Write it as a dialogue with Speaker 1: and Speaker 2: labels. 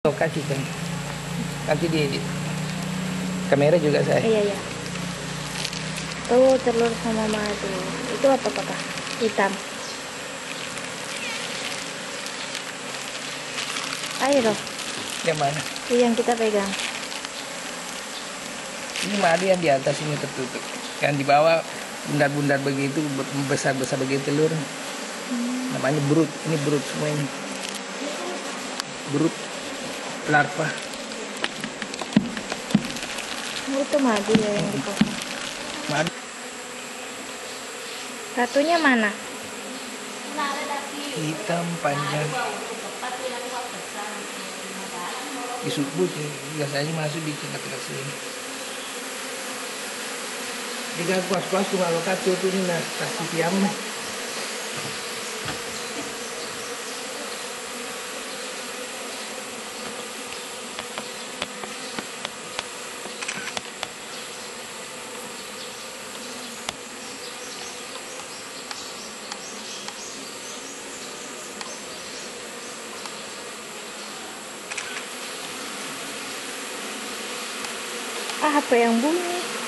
Speaker 1: Lokasi kan, nanti di kamera juga saya.
Speaker 2: Iya ya. Tuh telur sama madu. Itu apa kakak? Hitam. Ayo loh.
Speaker 1: Yang mana?
Speaker 2: Itu yang kita pegang.
Speaker 1: Ini madu yang di atas ini tertutup, yang di bawah bundar-bundar begitu, besar-besar begitu telur. Namanya brood. Ini brood semua ini. Brood larva.
Speaker 2: Itu madu ya yang dipotong.
Speaker 1: Madu.
Speaker 2: Ratunya mana?
Speaker 1: Hitam panjang. Di subuh biasanya masuk di tengah-tengah sini. Jika kuas-kuas cuma lokasi itu nih kasih tiam.
Speaker 2: Ah, apa yang bunyi?